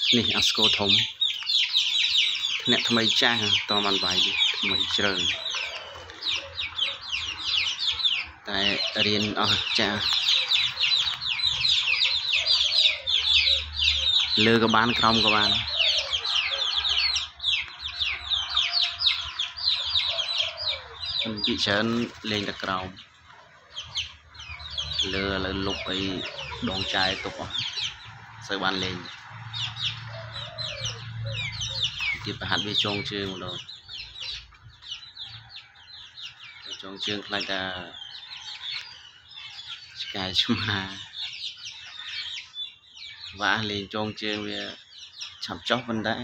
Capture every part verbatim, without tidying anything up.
nè asco thống nè tham mấy cha to màn bài đi mấy trời tại riêng ở cha lừa các bạn không các bạn bị chấn lên đặc cầu lừa là lục ấy đòn trai tục sợi bàn lên tiếp hạt với trông chương rồi trông chương lại ta cái mà vã lên trông chương về chậm chóc vấn đấy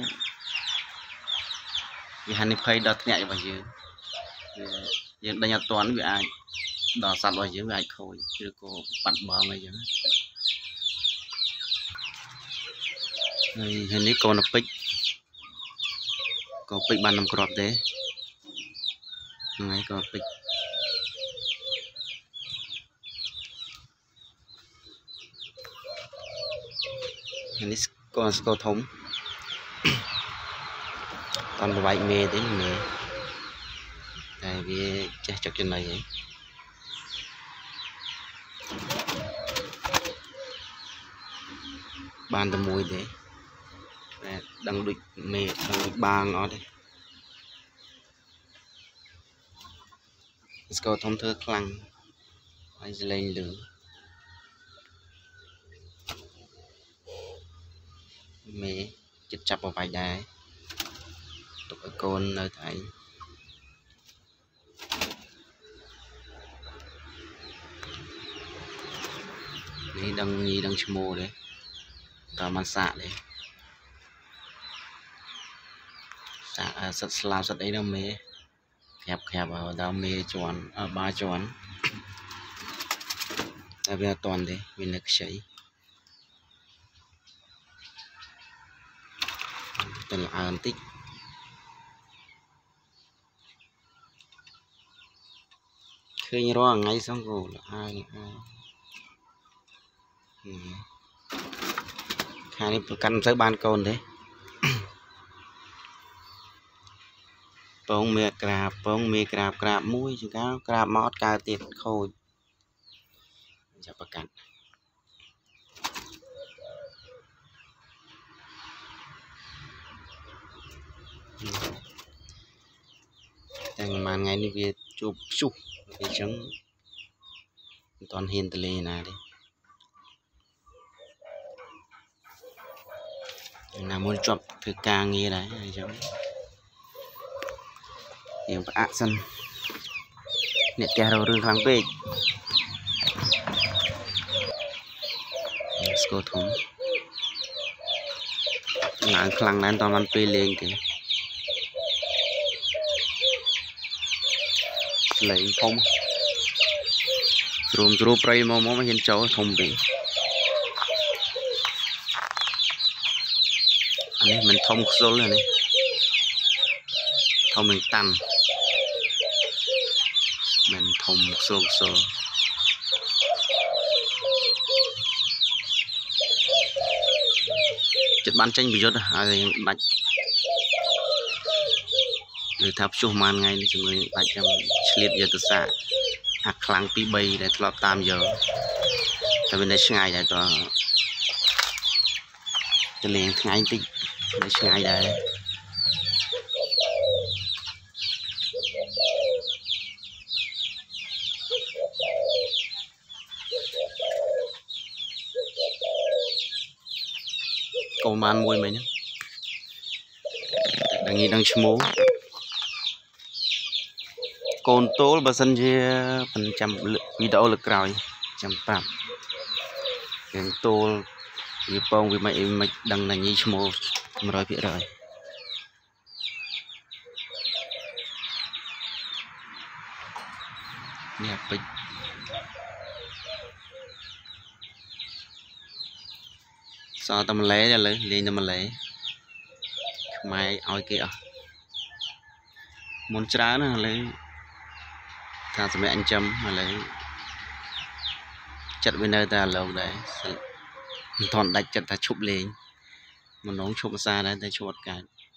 vì hắn phơi đợt nhạy vào dưới nhưng đây là toán vì ai đỏ sạch vào dưới vì ai khôi chưa có bắt bờ ngay dưới hình như con nó pick có pick ban năm crop thế ngay có pick hình như con có thống toàn vậy mê đấy mê tại vì chắc chọc trên này ấy. Ban tầm mùi đấy đang địch mê đang địch ba ngó đây có thông thơ khăn hay lên lửa mê chích chập vào vài đá tục ở con nơi thấy này đang nhì đang chmô đấy tao mang xạ đấy xạ sật làm sật đấy đâu mê khẹp khẹp ở đâu mê tròn ở ba tròn tại vì toàn đấy vì lực sấy tên là an tích khi đó ngay xong rồi là ai là ai hai này căn tới ban côn đấy bông mẹ crab bông mẹ crab crab muối chúng ta crab mót cao tiệt khôi cho bạc cạn đang màn ngày đi về chụp chụp cái trứng toàn hiền từ lề này đi là muốn chụp cái càng nghe đấy giống nhiều bạc sân nè kẻ đầu rừng kháng bê sco thống ngã khănนั้นตอนมันไปเลงthì lấy không rùm rùm prey mà mà hiện cháu thông bị anh ấy mình thông số là này thông mình tăng mình thông số số chất bán tranh bị rớt à thì bạch người tháp chụp màn ngay thì chúng mình bạch trong liệt giờ từ xa hạt kháng pi bay để lọt tam giờ tại bên đây ngày này cho cho liền ngày tí để ngày đây cầu man môi mấy nhá đang nghĩ đang chmố con tố bà sân chia phần trăm video lực rồi trăm phạm cái tô vì bông vì mày mày đăng là như chmố rồi biết rồi nhà bịch sao tao mà lấy ra lấy lên tao mà lấy mày oi kia muốn trá nữa lấy thằng sẽ mẹ anh chấm mà lấy chặt bên nơi ta lâu đấy thọn đạch chặt ta chụp lên mình nấu chụp xa đấy để chụp cái